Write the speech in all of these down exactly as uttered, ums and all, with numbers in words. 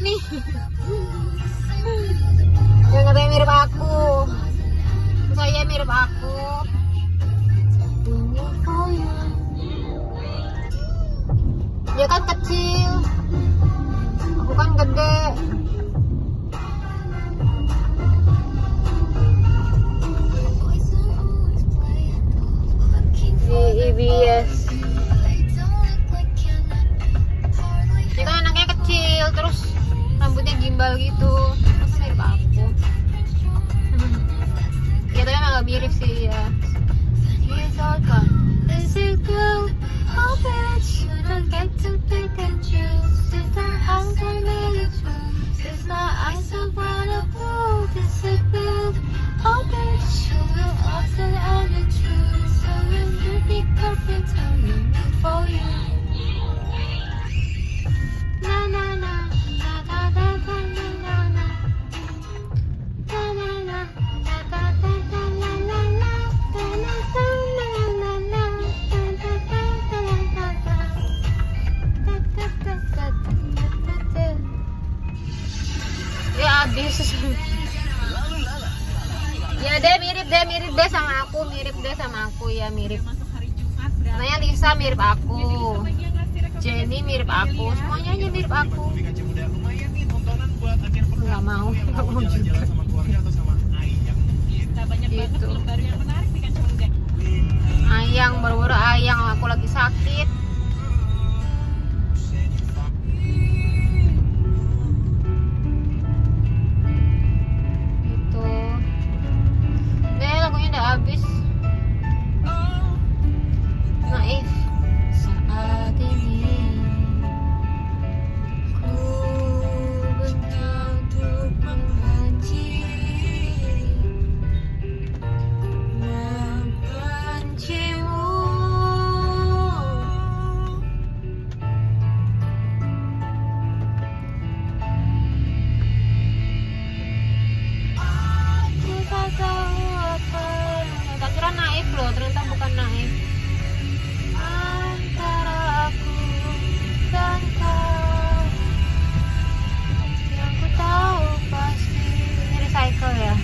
nih. Yang katanya mirip aku. Saya mirip aku. Dia kan kecil, aku kan gede. Di I B S. Dia kan anaknya kecil, terus rambutnya gimbal gitu. Masa mirip aku? Ya tapi emang gak mirip sih ya. He's all gone. Is it good? Oh, but shouldn't get to pick and choose. Is my eyes are made of truth? Is my eyes are wonderful? Is it good? Oh, but shouldn't often on the truth. So when you be perfect, I'm looking for you. Na na na, na na na na na na na. Na na na, na na na na na na na. Ya habis. Ya deh mirip deh mirip deh sama aku mirip deh sama aku ya mirip. Katanya Lisa mirip aku, Jenny mirip aku, semuanya aja mirip aku. Nggak mau, nggak mau juga. Gitu. Ayang baru-baru ayang aku lagi sakit. Habis naif saat ini ku untuk membenci membencimu. Aku tak tahu naif loh, ternyata bukan naif. Antara aku dan kau, yang ku tahu pasti ini recycle ya.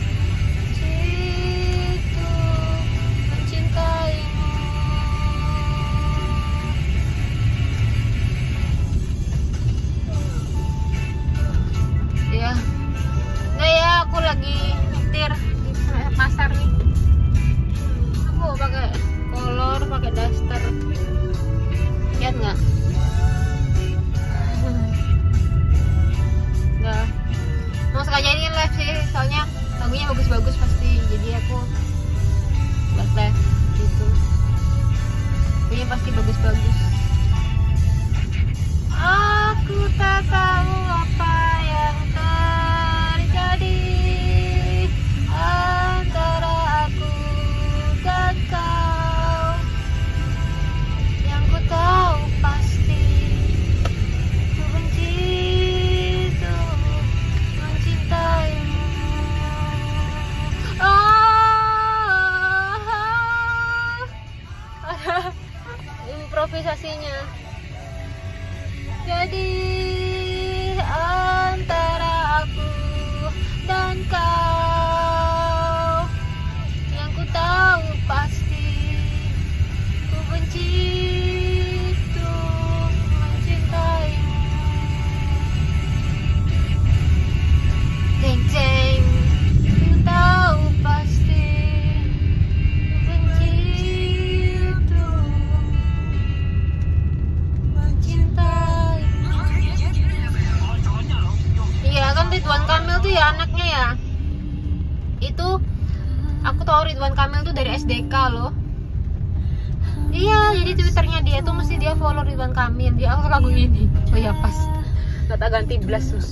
Situ mencintaimu. Ya, nggak ya, aku lagi nyetir di pasar nih. Aku pakai kolor, pakai daster, lihat nggak? Nggak. Mau sengaja ini live sih, soalnya lagunya bagus-bagus pasti, jadi aku buat live gitu. Lagunya pasti bagus-bagus. Aku tak tahu apa yang terjadi antara aku dan kau, yang ku tahu pasti ku benci tuh mencintaimu. Oh, improvisasinya. Jadi antara aku dan kau, yang ku tahu pasti ku benci tuh mencintaimu. Ceng ceng, ku tahu pasti ku benci tuh mencintai. Iya kan Ridwan Kamil tuh ya anaknya ya. Itu aku tahu Ridwan Kamil tuh dari S D K loh. Iya, jadi twitternya dia tuh mesti dia follow Ridwan Kamil. Dia aku lagu ini. Oh ya pas. Kata ganti blast terus.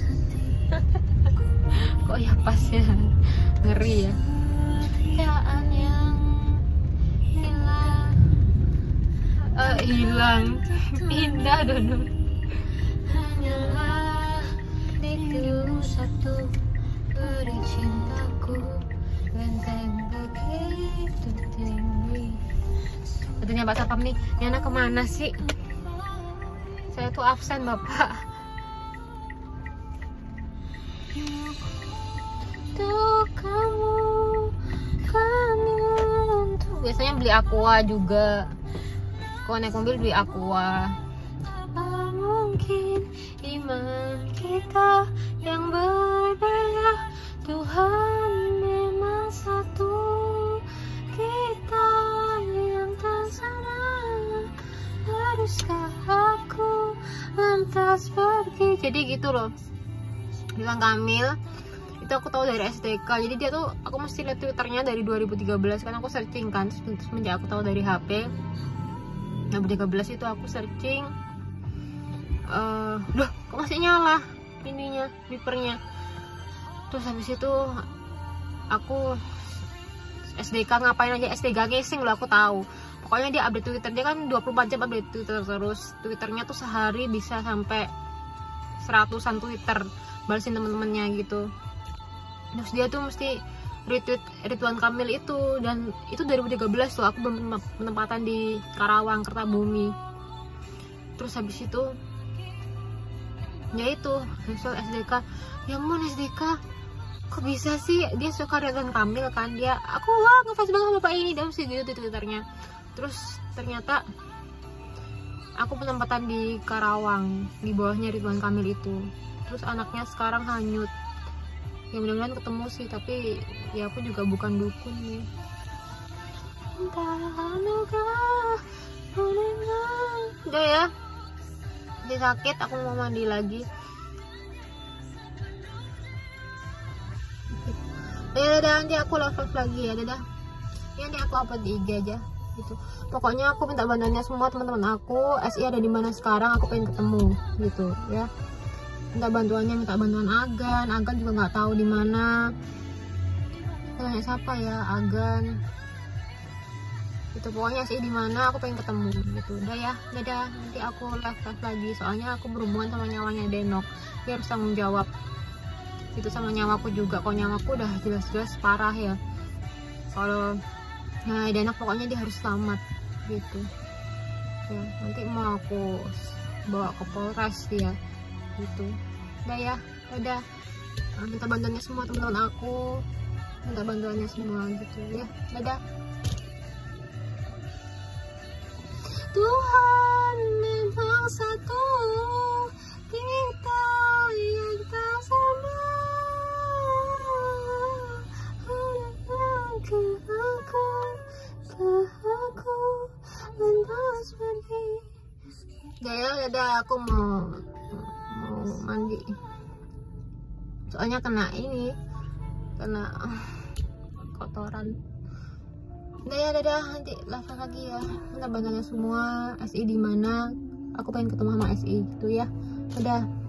Kok ya pas ya. Ngeri ya. Keadaan yang hilang. Uh, hilang. Indah Dono. Hanyalah itu satu beri cintaku. Benteng begitu tinggi. Katanya Pak Sapam nih, ini anak kemana sih? Saya tuh absen Bapak. Untuk kamu, kamu untuk. Biasanya beli aqua juga. Kalau naik mobil beli aqua. Apa mungkin iman kita yang berbeda? Tuhan memang satu, kita yang tak sama. Haruskah aku lantas pergi? Jadi gitu loh Ridwan Kamil. Itu aku tahu dari S D K. Jadi dia tuh, aku mesti lihat twitternya dari dua ribu tiga belas kan aku searching kan. Terus semenjak aku tahu dari H P dua ribu tiga belas itu aku searching, uh, duh kok masih nyala ininya, beepernya. Terus habis itu aku S D K ngapain aja, S D K casing loh, aku tahu. Pokoknya dia update Twitter, dia kan dua puluh empat jam update Twitter terus. Twitternya tuh sehari bisa sampai seratusan Twitter, balesin temen-temennya gitu. Terus dia tuh mesti retweet Ridwan Kamil itu, dan itu dua ribu tiga belas tuh aku belum penempatan di Karawang, Kertabumi. Terus habis itu ya itu hasil S D K, ya ampun S D K kok bisa sih dia suka Ridwan Kamil kan, dia aku wah ngefans banget sama bapak ini, dan mesti gitu di twitternya. Terus ternyata aku penempatan di Karawang, di bawahnya Ridwan Kamil itu. Terus anaknya sekarang hanyut. Ya mudah-mudahan ketemu sih, tapi ya aku juga bukan dukun nih. Udah ya, dia sakit, aku mau mandi lagi. Ya dadah, nanti aku live lagi ya, dadah. Ya nanti aku upload di I G aja gitu. Pokoknya aku minta bantuannya semua teman-teman aku. S I ada di mana sekarang, aku pengen ketemu gitu ya. Minta bantuannya, minta bantuan Agan. Agan juga nggak tahu di mana. Tanya siapa ya, Agan. Itu pokoknya sih di mana, aku pengen ketemu gitu. Udah ya, dadah. Nanti aku live live lagi. Soalnya aku berhubungan sama nyawanya Denok. Dia harus tanggung jawab. Itu sama nyawaku juga. Kalau nyawaku udah jelas-jelas parah ya. Kalau nah Denok pokoknya dia harus selamat gitu. Ya, nanti mau aku bawa ke Polres dia. Gitu. Udah ya, dadah. Minta bantuannya semua teman-teman aku, minta bantuannya semua gitu ya, dadah. Tuhan memang satu, kita yang tak sama. Ke aku, ke aku, lantas pergi. Udah ya, dadah. Aku mau mau mandi, soalnya kena ini, kena kotoran. Udah ya, dadah. Nanti live lagi ya. Minta bantuannya semua. S I di mana, aku pengen ketemu sama S I gitu ya. Dadah.